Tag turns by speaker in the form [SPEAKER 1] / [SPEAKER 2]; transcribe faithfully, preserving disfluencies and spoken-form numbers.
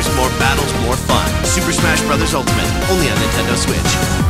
[SPEAKER 1] players, more battles, more fun. Super Smash Bros. Ultimate, only on Nintendo Switch.